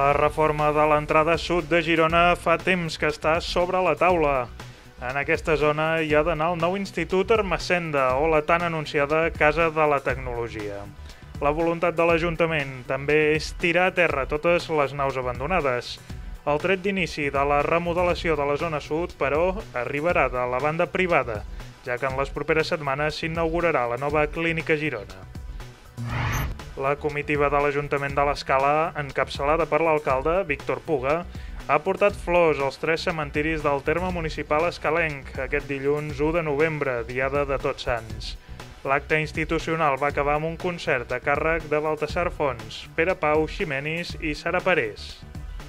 La reforma de l'entrada sud de Girona fa temps que està sobre la taula. En aquesta zona hi ha d'anar el nou Institut Ermessenda o la tan anunciada Casa de la Tecnologia. La voluntat de l'Ajuntament també és tirar a terra totes les naus abandonades. El tret d'inici de la remodelació de la zona sud, però, arribarà de la banda privada, ja que en les properes setmanes s'inaugurarà la nova Clínica Girona. La comitiva de l'Ajuntament de l'Escala, encapçalada per l'alcalde, Víctor Puga, ha portat flors als 3 cementiris del terme municipal escalenc aquest dilluns 1 de novembre, diada de Tots Sants. L'acte institucional va acabar amb un concert a càrrec de Baltasar Fons, Pere Pau Ximenis i Sara Parés.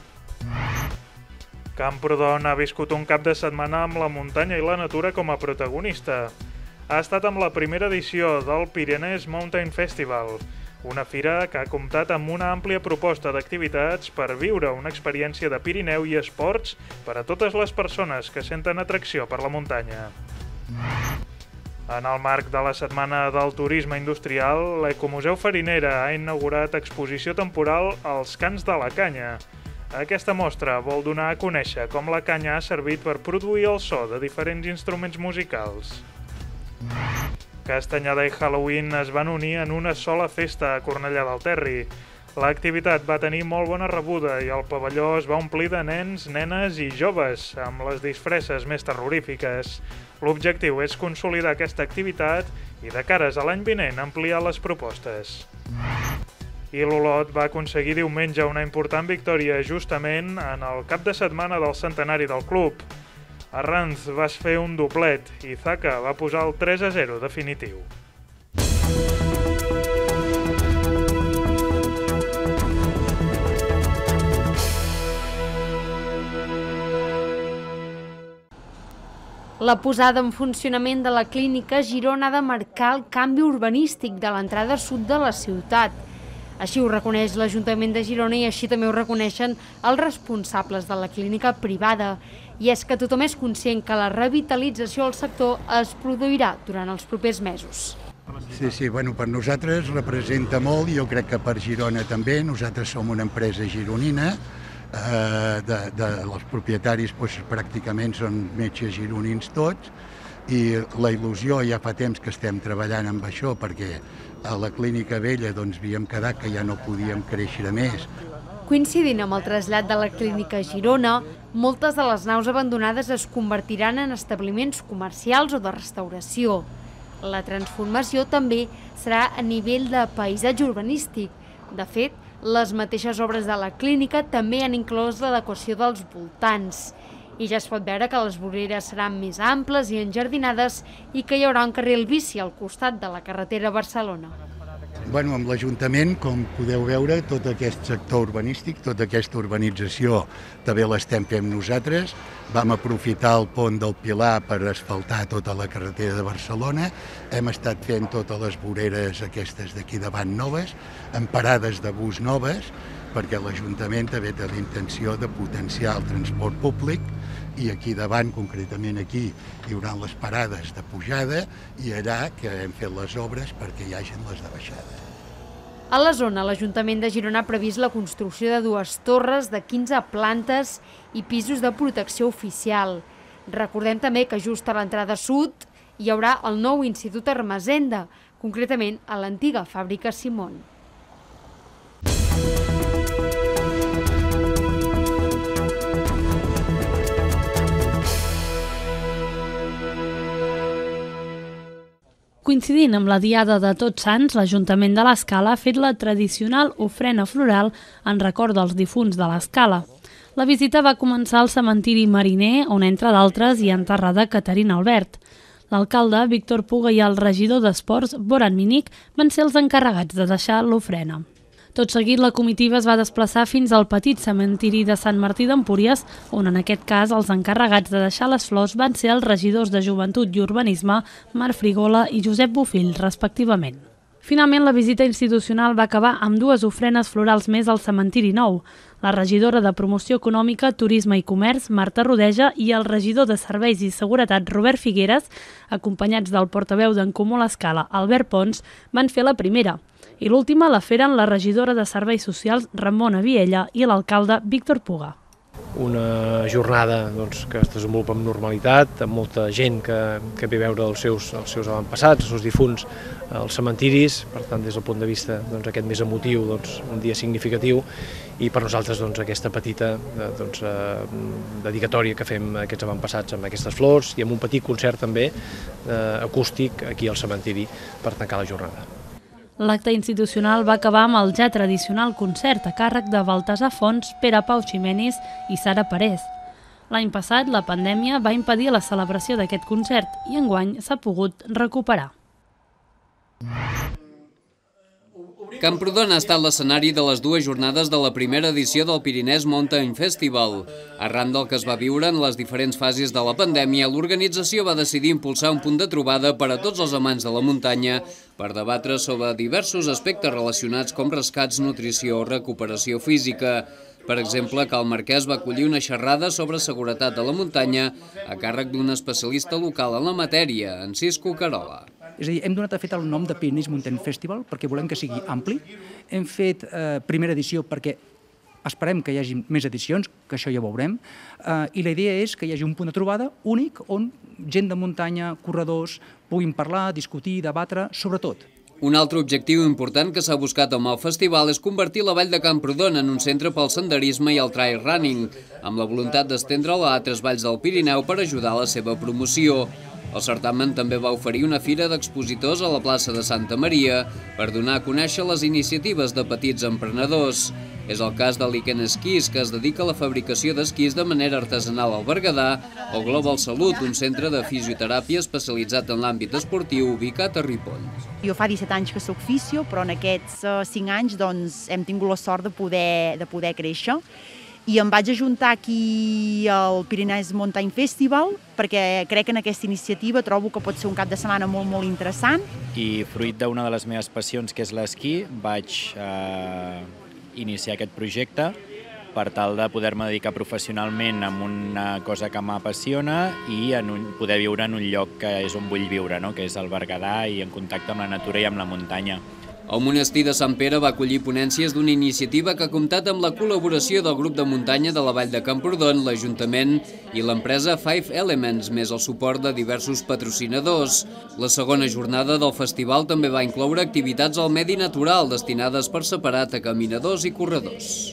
Camprodon ha viscut un cap de setmana amb la muntanya i la natura com a protagonista. Ha estat amb la primera edició del Pyrenees Mountain Festival, una fira que ha comptat amb una àmplia proposta d'activitats per viure una experiència de Pirineu i esports per a totes les persones que senten atracció per la muntanya. En el marc de la Setmana del Turisme Industrial, l'Ecomuseu Farinera ha inaugurat exposició temporal als Cants de la Canya. Aquesta mostra vol donar a conèixer com la canya ha servit per produir el so de diferents instruments musicals. Castanyada i Halloween es van unir en una sola festa a Cornellà del Terri. L'activitat va tenir molt bona rebuda i el pavelló es va omplir de nens, nenes i joves, amb les disfresses més terrorífiques. L'objectiu és consolidar aquesta activitat i de cares a l'any vinent ampliar les propostes. I l'Olot va aconseguir diumenge una important victòria justament en el cap de setmana del centenari del club. Arranz va fer un doblet i Zaka va posar el 3-0 definitiu. La posada en funcionament de la Clínica Girona ha de marcar el canvi urbanístic de l'entrada sud de la ciutat. Així ho reconeix l'Ajuntament de Girona i així també ho reconeixen els responsables de la clínica privada. I és que tothom és conscient que la revitalització del sector es produirà durant els propers mesos. Sí, bueno, per nosaltres representa molt, jo crec que per Girona també. Nosaltres som una empresa gironina, els propietaris pràcticament són metges gironins tots, i la il·lusió ja fa temps que estem treballant amb això perquè a la clínica vella havíem quedat que ja no podíem créixer més. Coincidint amb el trasllat de la Clínica Girona, moltes de les naus abandonades es convertiran en establiments comercials o de restauració. La transformació també serà a nivell de paisatge urbanístic. De fet, les mateixes obres de la clínica també han inclòs l'adequació dels voltants. I ja es pot veure que les voreres seran més amples i enjardinades i que hi haurà un carril bici al costat de la carretera a Barcelona. Bueno, amb l'Ajuntament, com podeu veure, tot aquest sector urbanístic, tota aquesta urbanització també l'estem fent nosaltres. Vam aprofitar el pont del Pilar per asfaltar tota la carretera de Barcelona. Hem estat fent totes les voreres aquestes d'aquí davant noves, amb parades de bus noves, perquè l'Ajuntament també té la intenció de potenciar el transport públic i aquí davant, concretament aquí, hi haurà les parades de pujada i allà que hem fet les obres perquè hi hagin les de baixada. A la zona, l'Ajuntament de Girona ha previst la construcció de 2 torres de 15 plantes i pisos de protecció oficial. Recordem també que just a l'entrada sud hi haurà el nou Institut Ermessenda, concretament a l'antiga fàbrica Simón. Coincidint amb la Diada de Tots Sants, l'Ajuntament de l'Escala ha fet la tradicional ofrena floral en record dels difunts de l'Escala. La visita va començar al cementiri Mariner, on entre d'altres hi ha enterrada Caterina Albert. L'alcalde, Víctor Puga, i el regidor d'Esports, Boran Minic, van ser els encarregats de deixar l'ofrena. Tot seguit, la comitiva es va desplaçar fins al petit cementiri de Sant Martí d'Empúries, on en aquest cas els encarregats de deixar les flors van ser els regidors de Joventut i Urbanisme, Marc Frigola i Josep Bofill, respectivament. Finalment, la visita institucional va acabar amb 2 ofrenes florals més al cementiri nou. La regidora de Promoció Econòmica, Turisme i Comerç, Marta Rodeja, i el regidor de Serveis i Seguretat, Robert Figueres, acompanyats del portaveu d'en Comú a l'Escala, Albert Pons, van fer la primera. I l'última la feren la regidora de Serveis Socials, Ramona Viella, i l'alcalde, Víctor Puga. Una jornada que es desenvolupa amb normalitat, amb molta gent que ve a veure els seus avantpassats, els seus difunts als cementiris. Per tant, des del punt de vista aquest més emotiu, un dia significatiu, i per nosaltres aquesta petita dedicatòria que fem a aquests avantpassats amb aquestes flors i amb un petit concert també acústic aquí al cementiri per tancar la jornada. L'acte institucional va acabar amb el ja tradicional concert a càrrec de Baltasar Fons, Pere Pau Ximenis i Sara Parés. L'any passat, la pandèmia va impedir la celebració d'aquest concert i enguany s'ha pogut recuperar. Camprodon ha estat l'escenari de les 2 jornades de la primera edició del Pyrenees Mountain Festival. Arran del que es va viure en les diferents fases de la pandèmia, l'organització va decidir impulsar un punt de trobada per a tots els amants de la muntanya per debatre sobre diversos aspectes relacionats com rescats, nutrició o recuperació física. Per exemple, Cal Marquès va acollir una xerrada sobre seguretat de la muntanya a càrrec d'un especialista local en la matèria, en Cisco Carola. És a dir, hem donat el nom de Pyrenees Mountain Festival perquè volem que sigui ampli. Hem fet primera edició perquè esperem que hi hagi més edicions, que això ja ho veurem, i la idea és que hi hagi un punt de trobada únic on gent de muntanya, corredors, puguin parlar, discutir, debatre, sobre tot. Un altre objectiu important que s'ha buscat amb el festival és convertir la Vall de Camprodon en un centre pel senderisme i el trail running, amb la voluntat d'estendre-la a altres valls del Pirineu per ajudar a la seva promoció. El certamen també va oferir una fira d'expositors a la plaça de Santa Maria per donar a conèixer les iniciatives de petits emprenedors. És el cas de l'Iken Esquís, que es dedica a la fabricació d'esquís de manera artesanal al Berguedà, o Global Salut, un centre de fisioteràpia especialitzat en l'àmbit esportiu ubicat a Ripoll. Jo fa 17 anys que soc fisio, però en aquests 5 anys hem tingut la sort de poder créixer. I em vaig ajuntar aquí al Pyrenees Mountain Festival perquè crec que en aquesta iniciativa trobo que pot ser un cap de setmana molt, molt interessant. I fruit d'una de les meves passions, que és l'esquí, vaig iniciar aquest projecte per tal de poder-me dedicar professionalment a una cosa que m'apassiona i poder viure en un lloc que és on vull viure, que és el Berguedà i en contacte amb la natura i amb la muntanya. El monestir de Sant Pere va acollir ponències d'una iniciativa que ha comptat amb la col·laboració del grup de muntanya de la Vall de Camprodon, l'Ajuntament i l'empresa Five Elements, més el suport de diversos patrocinadors. La segona jornada del festival també va incloure activitats al medi natural destinades per separat a caminadors i corredors.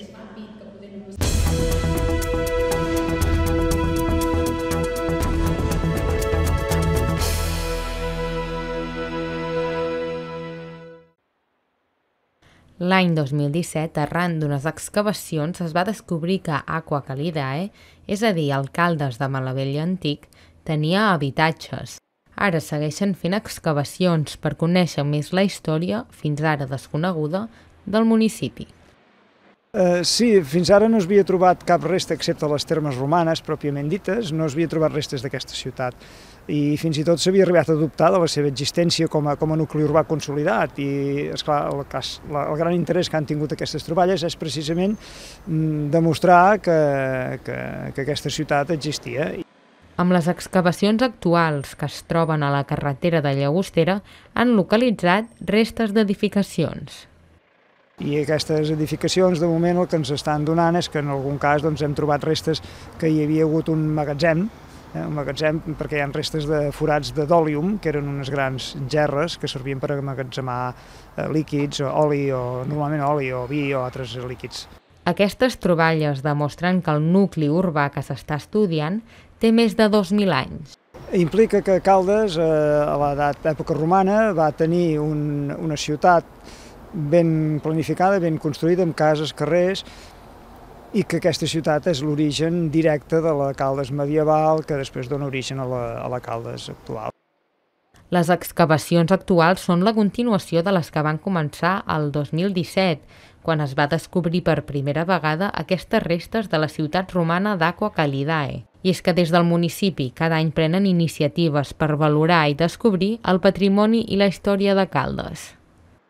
L'any 2017, arran d'unes excavacions, es va descobrir que Aqua Calidae, és a dir, el Caldes de Malavella antic, tenia habitatges. Ara segueixen fent excavacions per conèixer més la història, fins ara desconeguda, del municipi. Sí, fins ara no s'havia trobat cap resta excepte les termes romanes pròpiament dites, no s'havia trobat restes d'aquesta ciutat. I fins i tot s'havia arribat a dubtar de la seva existència com a nucli urbà consolidat i, esclar, el gran interès que han tingut aquestes troballes és precisament demostrar que aquesta ciutat existia. Amb les excavacions actuals que es troben a la carretera de Llagostera han localitzat restes d'edificacions. I aquestes edificacions, de moment, el que ens estan donant és que en algun cas hem trobat restes que hi havia hagut un magatzem perquè hi ha restes de forats de d'òlium, que eren unes grans gerres que servien per emmagatzemar líquids, oli, normalment oli o vi o altres líquids. Aquestes troballes demostren que el nucli urbà que s'està estudiant té més de 2.000 anys. Implica que Caldes, a l'època romana, va tenir una ciutat ben planificada, ben construïda, amb cases, carrers, i que aquesta ciutat és l'origen directe de la Caldes medieval, que després dona origen a la Caldes actual. Les excavacions actuals són la continuació de les que van començar el 2017, quan es va descobrir per primera vegada aquestes restes de la ciutat romana d'Aqua Calidae. I és que des del municipi cada any prenen iniciatives per valorar i descobrir el patrimoni i la història de Caldes.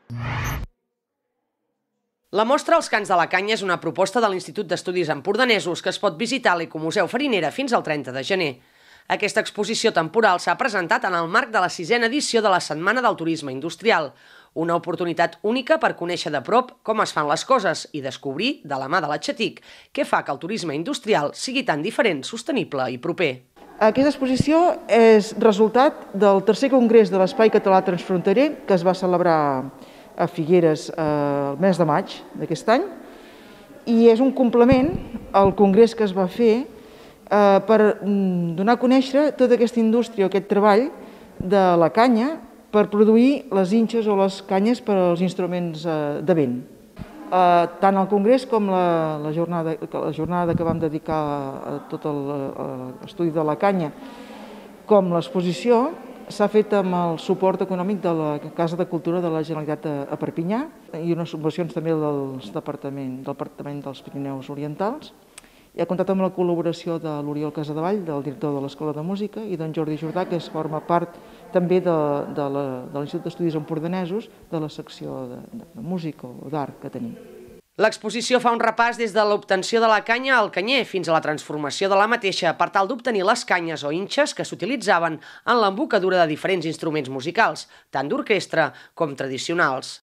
La mostra Els Cants de la Canya és una proposta de l'Institut d'Estudis Empordanesos que es pot visitar a l'Ecomuseu Farinera fins al 30 de gener. Aquesta exposició temporal s'ha presentat en el marc de la 6a edició de la Setmana del Turisme Industrial, una oportunitat única per conèixer de prop com es fan les coses i descobrir, de la mà de la Xatic, què fa que el turisme industrial sigui tan diferent, sostenible i proper. Aquesta exposició és resultat del tercer congrés de l'Espai Català Transfronterer que es va celebrar a Figueres el mes de maig d'aquest any i és un complement al congrés que es va fer per donar a conèixer tota aquesta indústria, aquest treball de la canya per produir les inxes o les canyes per als instruments de vent. Tant el congrés com la jornada que vam dedicar a tot l'estudi de la canya com l'exposició s'ha fet amb el suport econòmic de la Casa de Cultura de la Generalitat a Perpinyà i unes subvencions també del Departament dels Pirineus Orientals. I ha comptat amb la col·laboració de l'Oriol Casadevall, del director de l'Escola de Música, i d'en Jordi Jordà, que forma part també de l'Institut d'Estudis Empordanesos, de la secció de música o d'art que tenim. L'exposició fa un repàs des de l'obtenció de la canya al canyer fins a la transformació de la mateixa per tal d'obtenir les canyes o inxes que s'utilitzaven en l'embocadura de diferents instruments musicals, tant d'orquestra com tradicionals.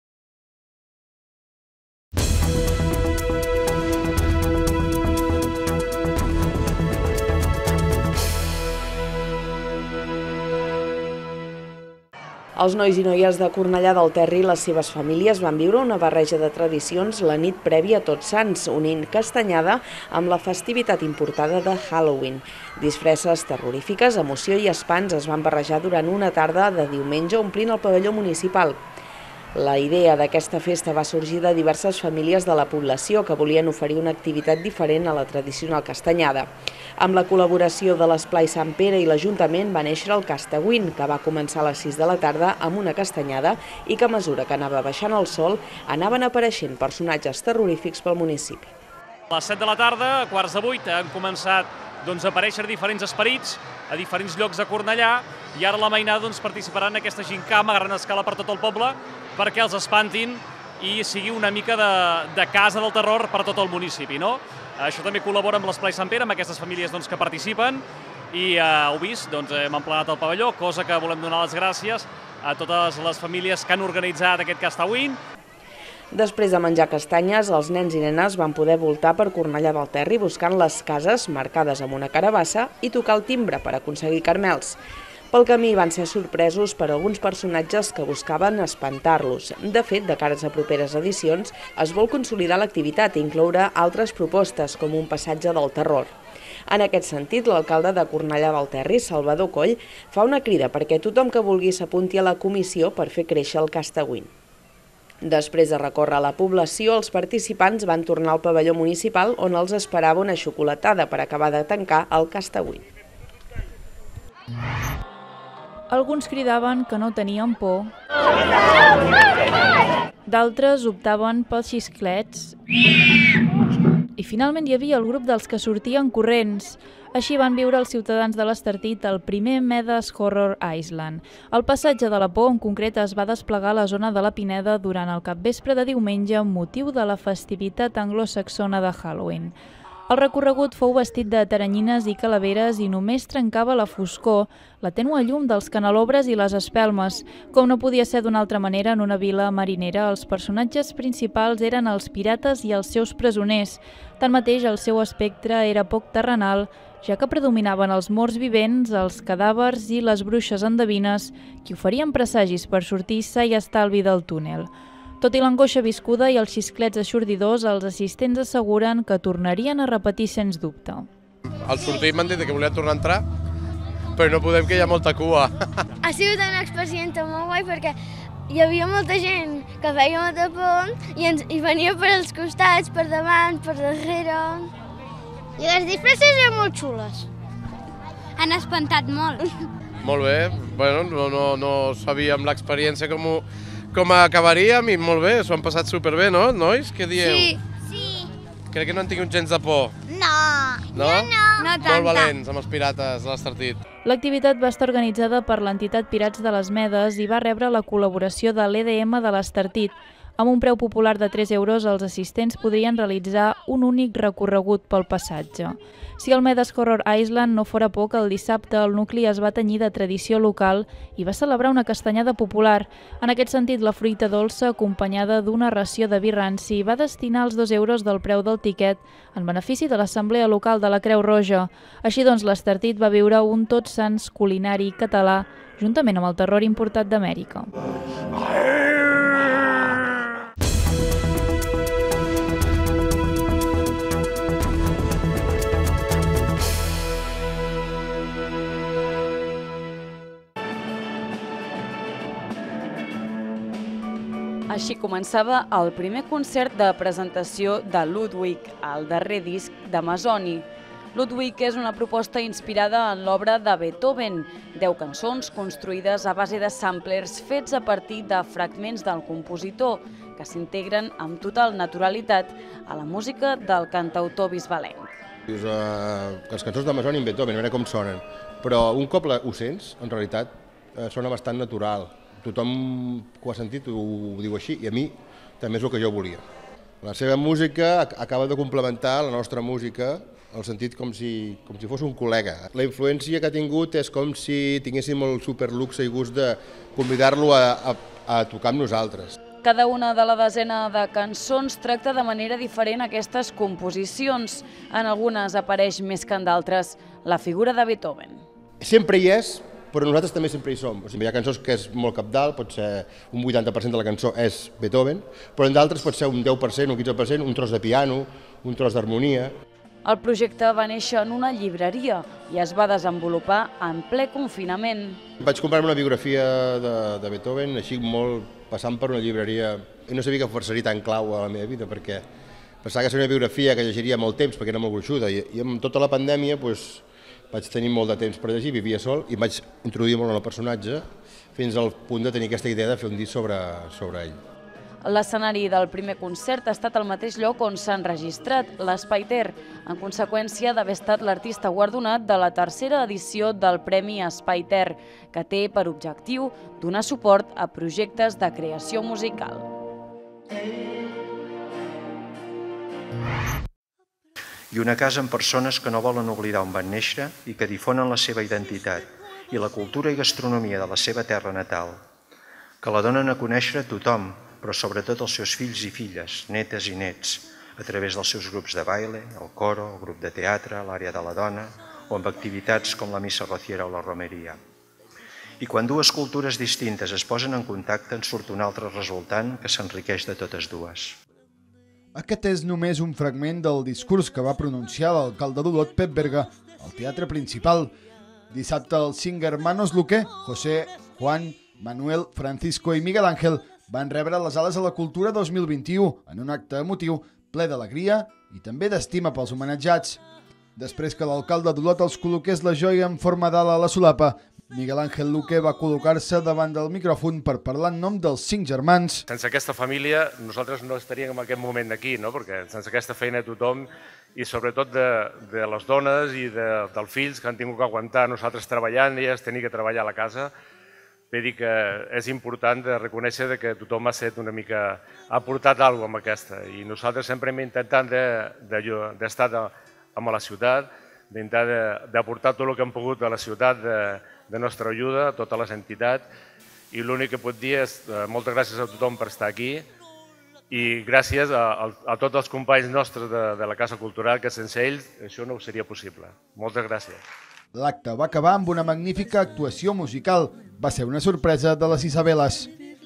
Els nois i noies de Cornellà del Terri i les seves famílies van viure una barreja de tradicions la nit prèvia a Tots Sants, unint castanyada amb la festivitat importada de Halloween. Disfresses terrorífiques, emoció i espants es van barrejar durant una tarda de diumenge omplint el pavelló municipal. La idea d'aquesta festa va sorgir de diverses famílies de la població que volien oferir una activitat diferent a la tradicional castanyada. Amb la col·laboració de l'Esplai Sant Pere i l'Ajuntament va néixer el Castawin, que va començar a les 6 de la tarda amb una castanyada i que a mesura que anava baixant el sol anaven apareixent personatges terrorífics pel municipi. A les 7 de la tarda, a quarts de 8, han començat a aparèixer diferents esperits a diferents llocs de Cornellà i ara la mainada participarà en aquesta gincama a gran escala per tot el poble perquè els espantin i sigui una mica de casa del terror per tot el municipi. Això també col·labora amb l'Esplai Sant Pere, amb aquestes famílies que participen i heu vist, hem emplenat el pavelló, cosa que volem donar les gràcies a totes les famílies que han organitzat aquest Castawin. Després de menjar castanyes, els nens i nenes van poder voltar per Cornellà del Terri buscant les cases marcades amb una carabassa i tocar el timbre per aconseguir caramels. Pel camí van ser sorpresos per alguns personatges que buscaven espantar-los. De fet, de cares a properes edicions, es vol consolidar l'activitat i incloure altres propostes, com un passatge del terror. En aquest sentit, l'alcalde de Cornellà del Terri, Salvador Coll, fa una crida perquè tothom que vulgui s'apunti a la comissió per fer créixer el Castawin. Després de recórrer la població, els participants van tornar al pavelló municipal on els esperava una xocolatada per acabar de tancar el Castawin. Alguns cridaven que no tenien por, d'altres optaven pels xisclets i finalment hi havia el grup dels que sortien corrents. Així van viure els ciutadans de l'Estartit el primer Medes Horror Island. El passatge de la por en concret es va desplegar a la zona de la Pineda durant el capvespre de diumenge amb motiu de la festivitat anglosaxona de Halloween. El recorregut fou vestit de taranyines i calaveres i només trencava la foscor, la tènue llum dels canelobres i les espelmes. Com no podia ser d'una altra manera, en una vila marinera, els personatges principals eren els pirates i els seus presoners. Tanmateix, el seu espectre era poc terrenal, ja que predominaven els morts vivents, els cadàvers i les bruixes endevines, que oferien presagis per sortir-se i estalvi del túnel. Tot i l'angoixa viscuda i els xisclets aixordidors, els assistents asseguren que tornarien a repetir sens dubte. Al sortir m'han dit que volia tornar a entrar, però no podem, que hi ha molta cua. Ha sigut una experiència molt guai perquè hi havia molta gent que feia molta por i venia per als costats, per davant, per darrere. I les disfresses eren molt xules. Han espantat molt. Molt bé, bueno, no sabíem l'experiència com acabaríem i molt bé, s'ho han passat superbé, no, nois? Què dieu? Sí. Crec que no han tingut gens de por. No, jo no. molt valents amb els pirates de l'Estartit. L'activitat va estar organitzada per l'entitat Pirats de les Medes i va rebre la col·laboració de l'EDM de l'Estartit. Amb un preu popular de 3 euros, els assistents podrien realitzar un únic recorregut pel passatge. Si el Medes Horror Island no fora poc, el dissabte el nucli es va tenyir de tradició local i va celebrar una castanyada popular. En aquest sentit, la fruita dolça, acompanyada d'una ració de vi ranci, va destinar els 2 euros del preu del tiquet en benefici de l'Assemblea Local de la Creu Roja. Així doncs, l'Estartit va viure un Tots Sants culinari català, juntament amb el terror importat d'Amèrica. Així començava el primer concert de presentació de Ludwig, el darrer disc d'Amazoni. Ludwig és una proposta inspirada en l'obra de Beethoven, 10 cançons construïdes a base de samplers fets a partir de fragments del compositor, que s'integren amb total naturalitat a la música del cantautor bisbalenc. Dius que les cançons d'Amazoni en Beethoven, a veure com sonen, però un cop ho sents, en realitat, sona bastant natural. Tothom que ho ha sentit ho diu així, i a mi també és el que jo volia. La seva música acaba de complementar la nostra música, en el sentit com si fos un col·lega. La influència que ha tingut és com si tinguéssim el superluxe i gust de convidar-lo a tocar amb nosaltres. Cada una de la desena de cançons tracta de manera diferent aquestes composicions. En algunes apareix més que en d'altres la figura de Beethoven. Sempre hi és, però nosaltres també sempre hi som. Hi ha cançons que és molt cabdal, pot ser un 80% de la cançó és Beethoven, però en d'altres pot ser un 10%, un 15%, un tros de piano, un tros d'harmonia. El projecte va néixer en una llibreria i es va desenvolupar en ple confinament. Vaig comprar-me una biografia de Beethoven, així molt passant per una llibreria, i no sabia que seria tan clau a la meva vida, perquè pensava que seria una biografia que llegiria molt temps, perquè era molt gruixuda, i amb tota la pandèmia vaig tenir molt de temps per llegir, vivia sol, i vaig introduir molt en el personatge, fins al punt de tenir aquesta idea de fer un disc sobre ell. L'escenari del primer concert ha estat al mateix lloc on s'ha enregistrat, l'Espai Ter, en conseqüència d'haver estat l'artista guardonat de la tercera edició del Premi Espai Ter, que té per objectiu donar suport a projectes de creació musical. I una casa amb persones que no volen oblidar on van néixer i que difonen la seva identitat i la cultura i gastronomia de la seva terra natal, que la donen a conèixer a tothom, però sobretot als seus fills i filles, netes i nets, a través dels seus grups de baile, el coro, el grup de teatre, l'àrea de la dona, o amb activitats com la missa rociera o la romeria. I quan dues cultures distintes es posen en contacte, en surt un altre resultant que s'enriqueix de totes dues. Aquest és només un fragment del discurs que va pronunciar l'alcalde d'Olot, Pep Berga, al Teatre Principal. Dissabte els 5 hermanos Luque, José, Juan, Manuel, Francisco i Miguel Ángel, van rebre les Ales a la Cultura 2021 en un acte emotiu ple d'alegria i també d'estima pels homenatjats. Després que l'alcalde d'Olot els col·loqués la joia en forma d'ala a la solapa, Miguel Ángel Luque va col·locar-se davant del micròfon per parlar en nom dels 5 germans. Sense aquesta família nosaltres no estaríem en aquest moment aquí, no? Perquè sense aquesta feina de tothom i sobretot de les dones i dels fills que han tingut que aguantar nosaltres treballant, elles tenir que treballar a la casa, ve dir que és important de reconèixer que tothom ha set una mica, ha aportat alguna cosa amb aquesta, i nosaltres sempre hem intentat d'estar amb la ciutat, d'intentar d'aportar tot el que hem pogut a la ciutat de nostra ajuda, a totes les entitats, i l'únic que puc dir és moltes gràcies a tothom per estar aquí i gràcies a tots els companys nostres de la Casa Cultural, que sense ells això no seria possible. Moltes gràcies. L'acte va acabar amb una magnífica actuació musical. Va ser una sorpresa de les Isabeles.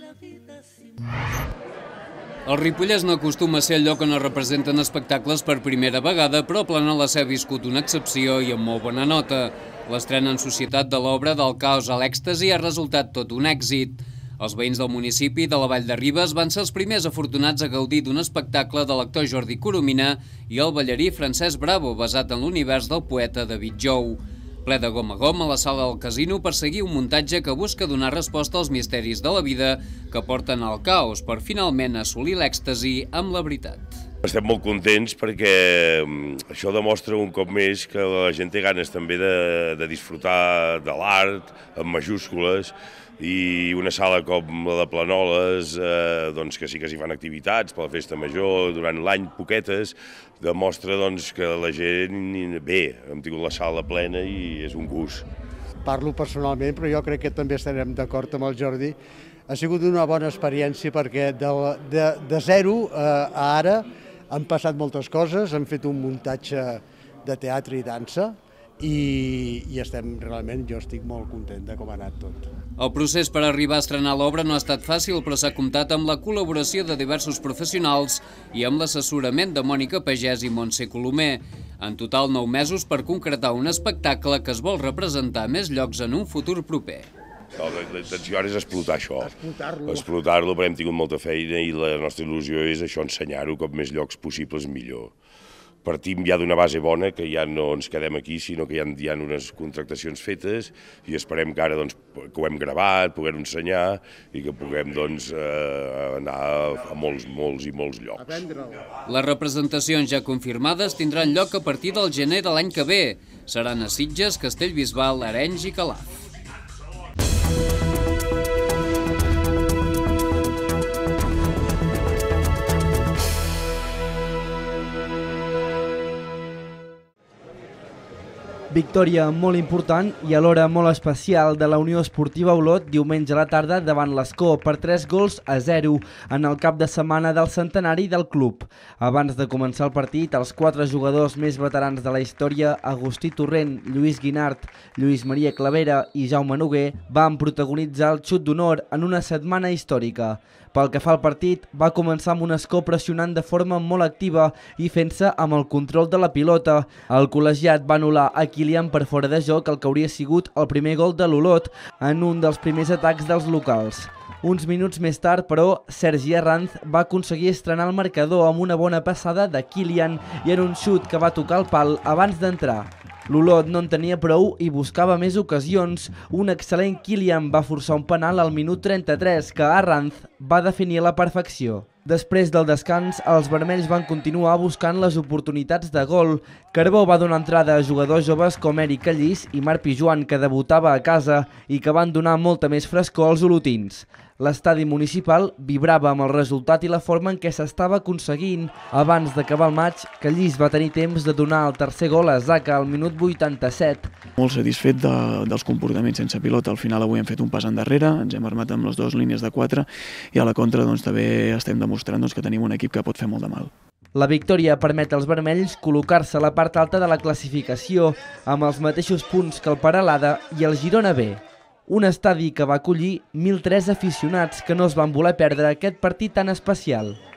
El Ripollès no acostuma a ser el lloc on es representen espectacles per primera vegada, però Planoles ha viscut una excepció i amb molt bona nota. L'estrena en societat de l'obra Del caos a l'èxtasi ha resultat tot un èxit. Els veïns del municipi de la Vall de Ribes van ser els primers afortunats a gaudir d'un espectacle de l'actor Jordi Coromina i el ballarí Francesc Bravo, basat en l'univers del poeta David Jou. Ple de gom a gom a la sala del casino per seguir un muntatge que busca donar resposta als misteris de la vida que porten al caos per finalment assolir l'èxtasi amb la veritat. Estem molt contents perquè això demostra un cop més que la gent té ganes també de disfrutar de l'art, amb majúscules, i una sala com la de Planoles, que sí que s'hi fan activitats per la festa major, durant l'any poquetes, demostra que la gent bé, hem tingut la sala plena i és un gust. Parlo personalment, però jo crec que també estarem d'acord amb el Jordi. Ha sigut una bona experiència perquè de zero a ara han passat moltes coses, han fet un muntatge de teatre i dansa i estem realment, jo estic molt content de com ha anat tot. El procés per arribar a estrenar l'obra no ha estat fàcil, però s'ha comptat amb la col·laboració de diversos professionals i amb l'assessorament de Mònica Pagès i Montse Colomer. En total 9 mesos per concretar un espectacle que es vol representar a més llocs en un futur proper. La intenció ara és explotar això, explotar-lo, perquè hem tingut molta feina i la nostra il·lusió és això, ensenyar-ho com més llocs possibles millor. Partim ja d'una base bona, que ja no ens quedem aquí, sinó que hi ha unes contractacions fetes i esperem que ara que ho hem gravat, poder-ho ensenyar i que puguem anar a molts i molts llocs. Les representacions ja confirmades tindran lloc a partir del gener de l'any que ve. Seran a Sitges, Castellbisbal, Arenys i Calaf. Victòria molt important i alhora molt especial de la Unió Esportiva Olot diumenge a la tarda davant l'Escó per 3-0 en el cap de setmana del centenari del club. Abans de començar el partit, els 4 jugadors més veterans de la història, Agustí Torrent, Lluís Guinart, Lluís Maria Clavera i Jaume Noguer, van protagonitzar el xut d'honor en una setmana històrica. Pel que fa al partit, va començar amb un Escó pressionant de forma molt activa i fent-se amb el control de la pilota. El col·legiat va anul·lar a Kilian per fora de joc el que hauria sigut el primer gol de l'Olot en un dels primers atacs dels locals. Uns minuts més tard, però, Sergi Arranz va aconseguir estrenar el marcador amb una bona passada de Kilian i en un xut que va tocar el pal abans d'entrar. L'Olot no en tenia prou i buscava més ocasions. Un excel·lent Kilian va forçar un penal al minut 33 que Arranz va definir a la perfecció. Després del descans, els vermells van continuar buscant les oportunitats de gol. Carbó va donar entrada a jugadors joves com Eric Callís i Marc Pijuan, que debutava a casa i que van donar molta més frescor als olotins. L'estadi municipal vibrava amb el resultat i la forma en què s'estava aconseguint. Abans d'acabar el maig, Callís va tenir temps de donar el tercer gol a Zaca al minut 87. Molt satisfet dels comportaments sense pilota. Al final avui hem fet un pas endarrere, ens hem armat amb les 2 línies de 4 i a la contra també estem demostrant que tenim un equip que pot fer molt de mal. La victòria permet als vermells col·locar-se a la part alta de la classificació amb els mateixos punts que el Peralada i el Girona B. Un estadi que va acollir 1.003 aficionats que no es van voler perdre aquest partit tan especial.